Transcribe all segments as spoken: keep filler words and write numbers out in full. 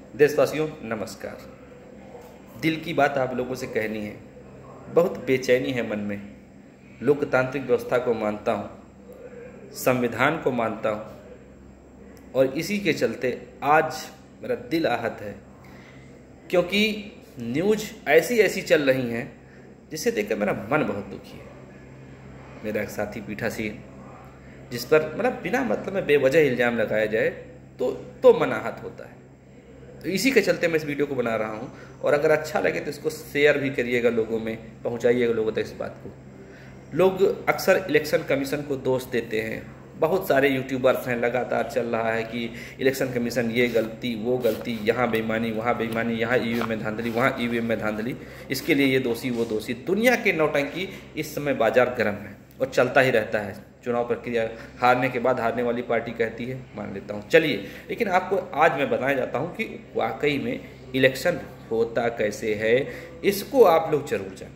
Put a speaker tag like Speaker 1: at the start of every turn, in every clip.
Speaker 1: देशवासियों नमस्कार। दिल की बात आप लोगों से कहनी है। बहुत बेचैनी है मन में। लोकतांत्रिक व्यवस्था को मानता हूँ, संविधान को मानता हूँ और इसी के चलते आज मेरा दिल आहत है, क्योंकि न्यूज़ ऐसी ऐसी चल रही हैं जिसे देखकर मेरा मन बहुत दुखी है। मेरा एक साथी पीठासीन जिस पर मतलब बिना मतलब में बेवजह इल्ज़ाम लगाया जाए तो तो मन आहत होता है। तो इसी के चलते मैं इस वीडियो को बना रहा हूँ, और अगर अच्छा लगे तो इसको शेयर भी करिएगा, लोगों में पहुँचाइएगा लोगों तक इस बात को। लोग अक्सर इलेक्शन कमीशन को दोष देते हैं। बहुत सारे यूट्यूबर्स हैं, लगातार चल रहा है कि इलेक्शन कमीशन ये गलती वो गलती, यहाँ बेईमानी वहाँ बेईमानी, यहाँ ई वी एम में धांधली वहाँ ई वी एम में धांधली, इसके लिए ये दोषी वो दोषी। दुनिया के नौटंकी इस समय बाजार गर्म है और चलता ही रहता है। चुनाव प्रक्रिया हारने के बाद हारने वाली पार्टी कहती है, मान लेता हूँ, चलिए। लेकिन आपको आज मैं बताया जाता हूँ कि वाकई में इलेक्शन होता कैसे है, इसको आप लोग जरूर जानें।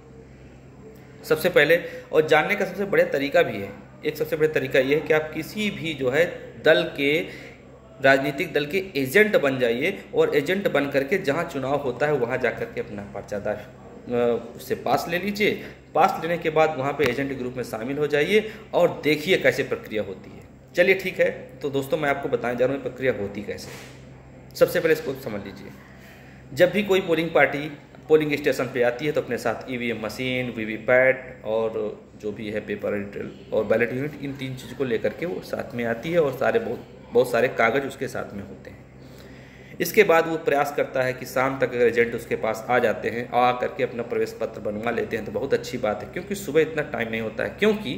Speaker 1: सबसे पहले और जानने का सबसे बड़ा तरीका भी है, एक सबसे बड़ा तरीका ये है कि आप किसी भी जो है दल के, राजनीतिक दल के एजेंट बन जाइए, और एजेंट बन करके जहाँ चुनाव होता है वहाँ जा कर के अपना पर्चा उससे पास ले लीजिए। पास लेने के बाद वहाँ पे एजेंट ग्रुप में शामिल हो जाइए और देखिए कैसे प्रक्रिया होती है। चलिए ठीक है, तो दोस्तों मैं आपको बताने जा रहा हूँ प्रक्रिया होती कैसे। सबसे पहले इसको समझ लीजिए। जब भी कोई पोलिंग पार्टी पोलिंग स्टेशन पे आती है तो अपने साथ E V M machine, V VPAT और जो भी है पेपर डिटेल और बैलेट यूनिट, इन तीन चीज़ों को लेकर के वो साथ में आती है, और सारे बहुत बहुत सारे कागज़ उसके साथ में होते हैं। इसके बाद वो प्रयास करता है कि शाम तक अगर एजेंट उसके पास आ जाते हैं, आ करके अपना प्रवेश पत्र बनवा लेते हैं तो बहुत अच्छी बात है, क्योंकि सुबह इतना टाइम नहीं होता है। क्योंकि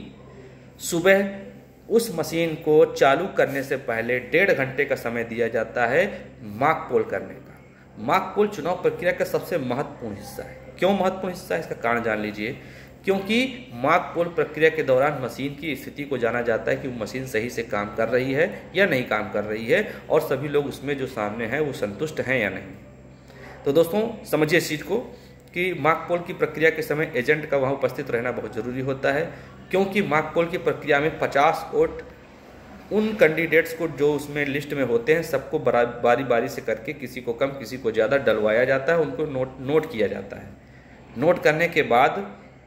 Speaker 1: सुबह उस मशीन को चालू करने से पहले डेढ़ घंटे का समय दिया जाता है मॉक पोल करने का। मॉक पोल चुनाव प्रक्रिया का सबसे महत्वपूर्ण हिस्सा है। क्यों महत्वपूर्ण हिस्सा है, इसका कारण जान लीजिए। क्योंकि मॉक पोल प्रक्रिया के दौरान मशीन की स्थिति को जाना जाता है कि वो मशीन सही से काम कर रही है या नहीं काम कर रही है, और सभी लोग उसमें जो सामने हैं वो संतुष्ट हैं या नहीं। तो दोस्तों समझिए इस चीज़ को कि मॉक पोल की प्रक्रिया के समय एजेंट का वहाँ उपस्थित रहना बहुत ज़रूरी होता है, क्योंकि मॉक पोल की प्रक्रिया में पचास वोट उन कैंडिडेट्स को जो उसमें लिस्ट में होते हैं सबको बारी बारी से करके किसी को कम किसी को ज़्यादा डलवाया जाता है, उनको नोट नोट किया जाता है। नोट करने के बाद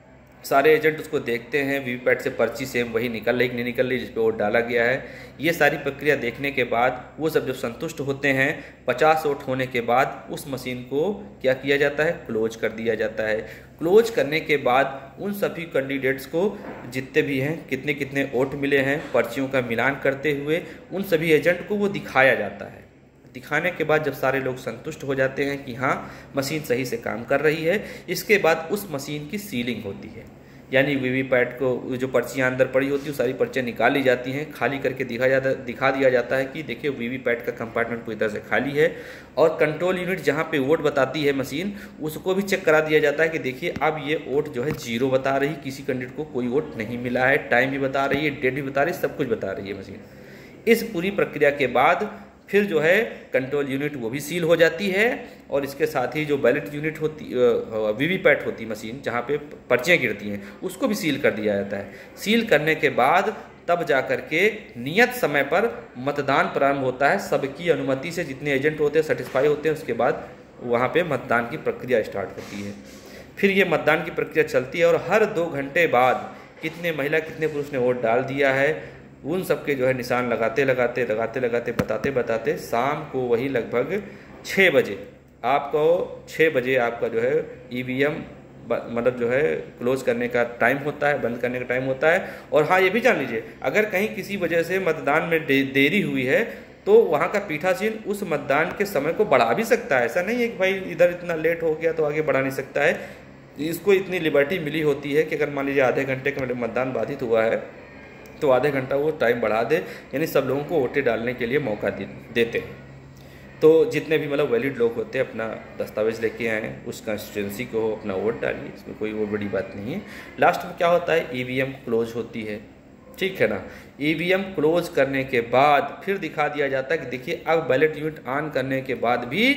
Speaker 1: सारे एजेंट उसको देखते हैं, वीवीपैट से पर्ची सेम वही निकल रही नहीं निकल रही जिस पे वोट डाला गया है। ये सारी प्रक्रिया देखने के बाद वो सब जब संतुष्ट होते हैं, पचास वोट होने के बाद उस मशीन को क्या किया जाता है, क्लोज कर दिया जाता है। क्लोज करने के बाद उन सभी कैंडिडेट्स को जितने भी हैं कितने कितने वोट मिले हैं, पर्चियों का मिलान करते हुए उन सभी एजेंट को वो दिखाया जाता है। दिखाने के बाद जब सारे लोग संतुष्ट हो जाते हैं कि हाँ मशीन सही से काम कर रही है, इसके बाद उस मशीन की सीलिंग होती है। यानी वीवीपैट को जो पर्चियाँ अंदर पड़ी होती है वो सारी पर्चियाँ निकाली जाती हैं, खाली करके दिखा जाता दिखा दिया जाता है कि देखिए वीवीपैट का कंपार्टमेंट पूरी तरह से खाली है। और कंट्रोल यूनिट जहाँ पे वोट बताती है मशीन, उसको भी चेक करा दिया जाता है कि देखिए अब ये वोट जो है जीरो बता रही, किसी कैंडिडेट को कोई वोट नहीं मिला है, टाइम भी बता रही है, डेट भी बता रही है, सब कुछ बता रही है मशीन। इस पूरी प्रक्रिया के बाद फिर जो है कंट्रोल यूनिट वो भी सील हो जाती है, और इसके साथ ही जो बैलेट यूनिट होती वीवीपैट होती मशीन जहाँ पे पर्चियाँ गिरती हैं उसको भी सील कर दिया जाता है। सील करने के बाद तब जा कर के नियत समय पर मतदान प्रारंभ होता है। सबकी अनुमति से जितने एजेंट होते हैं सेटिस्फाई होते हैं, उसके बाद वहाँ पे मतदान की प्रक्रिया स्टार्ट होती है। फिर ये मतदान की प्रक्रिया चलती है, और हर दो घंटे बाद कितने महिला कितने पुरुष ने वोट डाल दिया है उन सब के जो है निशान लगाते लगाते लगाते लगाते बताते बताते शाम को वही लगभग छः बजे आपको छः बजे आपका जो है ई वी एम मतलब जो है क्लोज करने का टाइम होता है, बंद करने का टाइम होता है। और हाँ ये भी जान लीजिए, अगर कहीं किसी वजह से मतदान में दे, देरी हुई है तो वहाँ का पीठासीन उस मतदान के समय को बढ़ा भी सकता है। ऐसा नहीं है कि भाई इधर इतना लेट हो गया तो आगे बढ़ा नहीं सकता है। इसको इतनी लिबर्टी मिली होती है कि अगर मान लीजिए आधे घंटे का मतदान बाधित हुआ है तो आधे घंटा वो टाइम बढ़ा दे, यानी सब लोगों को वोटें डालने के लिए मौका दे, देते हैं। तो जितने भी मतलब वैलिड लोग होते हैं अपना दस्तावेज लेके आएँ, उस कंस्टिट्यूंसी को अपना वोट डालिए, इसमें कोई वो बड़ी बात नहीं है। लास्ट में क्या होता है, ई वी एम क्लोज होती है, ठीक है ना। ई वी एम क्लोज करने के बाद फिर दिखा दिया जाता है कि देखिए अब बैलेट यूनिट ऑन करने के बाद भी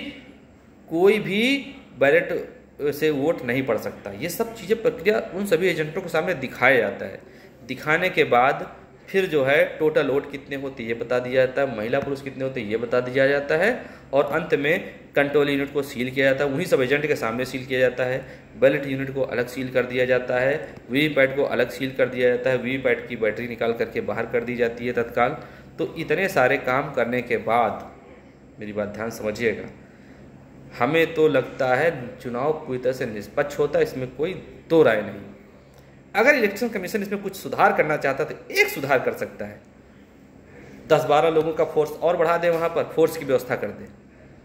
Speaker 1: कोई भी बैलेट से वोट नहीं पड़ सकता। ये सब चीज़ें प्रक्रिया उन सभी एजेंटों के सामने दिखाया जाता है। दिखाने के बाद फिर जो है टोटल वोट कितने होते हैं ये बता दिया जाता है, महिला पुरुष कितने होते हैं ये बता दिया जाता है, और अंत में कंट्रोल यूनिट को सील किया जाता है, वहीं सब एजेंट के सामने सील किया जाता है। बैलेट यूनिट को अलग सील कर दिया जाता है, वीवीपैट को अलग सील कर दिया जाता है, वीवीपैट की बैटरी निकाल करके बाहर कर दी जाती है तत्काल। तो इतने सारे काम करने के बाद, मेरी बात ध्यान समझिएगा, हमें तो लगता है चुनाव पूरी तरह से निष्पक्ष होता है, इसमें कोई दो राय नहीं। अगर इलेक्शन कमीशन इसमें कुछ सुधार करना चाहता तो एक सुधार कर सकता है, दस बारह लोगों का फोर्स और बढ़ा दे, वहाँ पर फोर्स की व्यवस्था कर दे,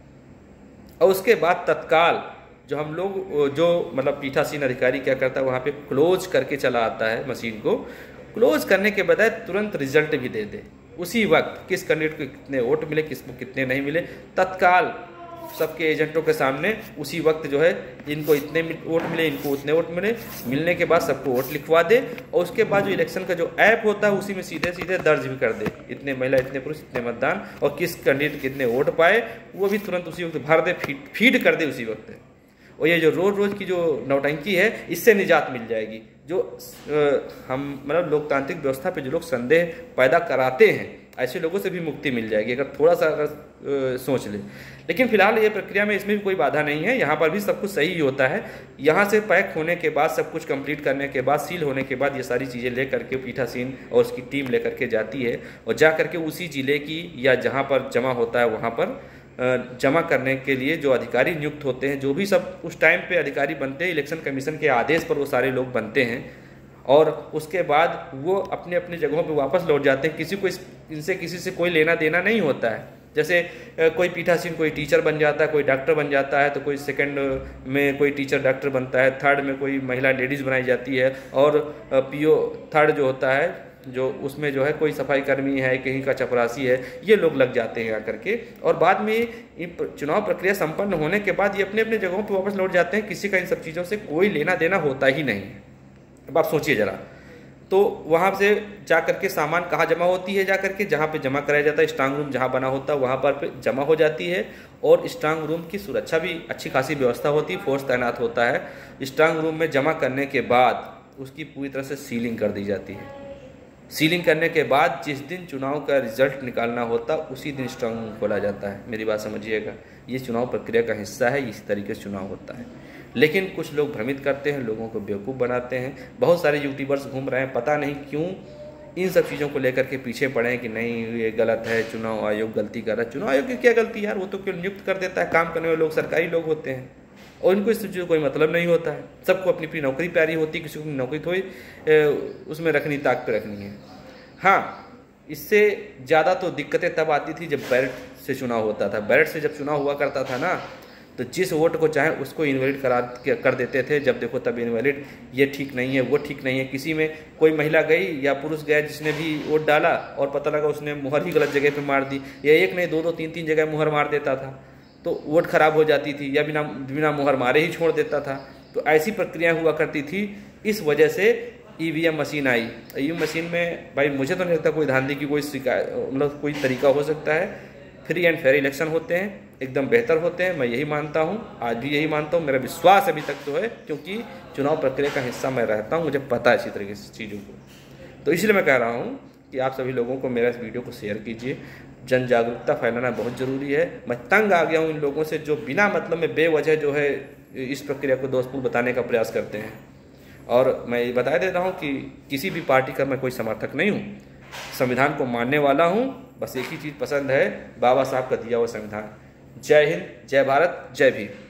Speaker 1: और उसके बाद तत्काल जो हम लोग जो मतलब पीठासीन अधिकारी क्या करता है, वहाँ पे क्लोज करके चला आता है मशीन को। क्लोज करने के बजाय तुरंत रिजल्ट भी दे दे उसी वक्त, किस कैंडिडेट को कितने वोट मिले, किसको कितने नहीं मिले, तत्काल सबके एजेंटों के सामने उसी वक्त जो है इनको इतने वोट मिले, इनको उतने वोट मिले, मिलने के बाद सबको वोट लिखवा दे, और उसके बाद जो इलेक्शन का जो ऐप होता है उसी में सीधे सीधे दर्ज भी कर दे, इतने महिला, इतने पुरुष, इतने मतदान, और किस कैंडिडेट कितने वोट पाए वो भी तुरंत उसी वक्त भर दे, फीड फीड कर दे उसी वक्त। और ये जो रोज रोज की जो नौटंकी है, इससे निजात मिल जाएगी। जो आ, हम मतलब लोकतांत्रिक व्यवस्था पे जो लोग संदेह पैदा कराते हैं, ऐसे लोगों से भी मुक्ति मिल जाएगी अगर थोड़ा सा अगर आ, सोच ले। लेकिन फिलहाल ये प्रक्रिया में इसमें भी कोई बाधा नहीं है, यहाँ पर भी सब कुछ सही ही होता है। यहाँ से पैक होने के बाद, सब कुछ कंप्लीट करने के बाद, सील होने के बाद, ये सारी चीज़ें ले करके पीठासीन और उसकी टीम ले करके जाती है, और जा करके उसी जिले की या जहाँ पर जमा होता है वहाँ पर जमा करने के लिए जो अधिकारी नियुक्त होते हैं, जो भी सब उस टाइम पे अधिकारी बनते हैं, इलेक्शन कमीशन के आदेश पर वो सारे लोग बनते हैं, और उसके बाद वो अपने अपने जगहों पे वापस लौट जाते हैं। किसी को इस इनसे किसी से कोई लेना देना नहीं होता है। जैसे कोई पीठासीन कोई टीचर बन जाता है, कोई डॉक्टर बन जाता है, तो कोई सेकंड में कोई टीचर डॉक्टर बनता है, थर्ड में कोई महिला लेडीज़ बनाई जाती है, और पीओ थर्ड जो होता है, जो उसमें जो है कोई सफाई कर्मी है, कहीं का चपरासी है, ये लोग लग जाते हैं आकर के, और बाद में चुनाव प्रक्रिया संपन्न होने के बाद ये अपने अपने जगहों पर वापस लौट जाते हैं। किसी का इन सब चीज़ों से कोई लेना देना होता ही नहीं है। अब आप सोचिए ज़रा, तो वहाँ से जा करके सामान कहाँ जमा होती है, जा करके जहाँ पे जमा कराया जाता है, स्ट्रांग रूम जहाँ बना होता है वहाँ पर जमा हो जाती है, और स्ट्रांग रूम की सुरक्षा भी अच्छी खासी व्यवस्था होती है, फोर्स तैनात होता है। स्ट्रांग रूम में जमा करने के बाद उसकी पूरी तरह से सीलिंग कर दी जाती है। सीलिंग करने के बाद जिस दिन चुनाव का रिजल्ट निकालना होता उसी दिन स्ट्रांग रूम खोला जाता है। मेरी बात समझिएगा, ये चुनाव प्रक्रिया का हिस्सा है, इसी तरीके से चुनाव होता है। लेकिन कुछ लोग भ्रमित करते हैं, लोगों को बेवकूफ़ बनाते हैं। बहुत सारे यूट्यूबर्स घूम रहे हैं, पता नहीं क्यों इन सब चीज़ों को लेकर के पीछे पड़े हैं कि नहीं ये गलत है, चुनाव आयोग गलती कर रहा है। चुनाव आयोग की क्या गलती यार, वो तो क्यों नियुक्त कर देता है, काम करने वाले लोग सरकारी लोग होते हैं, और इनको इस चीज़ कोई मतलब नहीं होता है। सबको अपनी अपनी नौकरी प्यारी होती है, किसी को नौकरी थोड़ी उसमें रखनी, ताक पे रखनी है। हाँ, इससे ज़्यादा तो दिक्कतें तब आती थी जब बैलेट से चुनाव होता था। बैलेट से जब चुनाव हुआ करता था ना, तो जिस वोट को चाहे उसको इनवैलिड करा कर देते थे। जब देखो तब इनवैलिड, ये ठीक नहीं है, वो ठीक नहीं है। किसी में कोई महिला गई या पुरुष गया जिसने भी वोट डाला और पता लगा उसने मुहर ही गलत जगह पे मार दी, या एक नहीं दो दो तीन तीन जगह मुहर मार देता था, तो वोट खराब हो जाती थी, या बिना बिना मुहर मारे ही छोड़ देता था। तो ऐसी प्रक्रिया हुआ करती थी। इस वजह से ईवीएम मशीन आई। ईवीएम मशीन में भाई मुझे तो नहीं लगता कोई धांधली की कोई शिकायत मतलब कोई तरीका हो सकता है। फ्री एंड फेयर इलेक्शन होते हैं, एकदम बेहतर होते हैं, मैं यही मानता हूँ, आज भी यही मानता हूँ। मेरा विश्वास अभी तक तो है, क्योंकि चुनाव प्रक्रिया का हिस्सा मैं रहता हूँ, मुझे पता है इसी तरीके से चीज़ों को। तो इसलिए मैं कह रहा हूँ कि आप सभी लोगों को मेरा इस वीडियो को शेयर कीजिए। जन जागरूकता फैलाना बहुत ज़रूरी है। मैं तंग आ गया हूँ इन लोगों से जो बिना मतलब में बेवजह जो है इस प्रक्रिया को दोषपूर्ण बताने का प्रयास करते हैं। और मैं ये बता दे रहा हूँ कि किसी भी पार्टी का मैं कोई समर्थक नहीं हूँ, संविधान को मानने वाला हूँ। बस एक ही चीज़ पसंद है, बाबा साहब का दिया हुआ संविधान। जय हिंद, जय भारत, जय भीम।